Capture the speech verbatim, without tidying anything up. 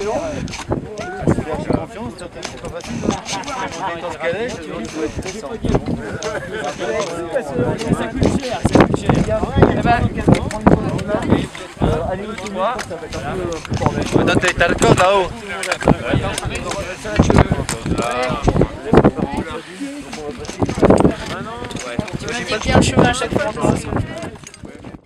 J'ai confiance, c'est pas facile. Dans ce calèche, tu vois, il faut être décent. Ça coûte cher, ça coûte cher. Eh ben, allez, au toit, ça va être un peu plus bordel. T'as le code là-haut. Tu m'as dit qu'il y a un chemin à chaque fois.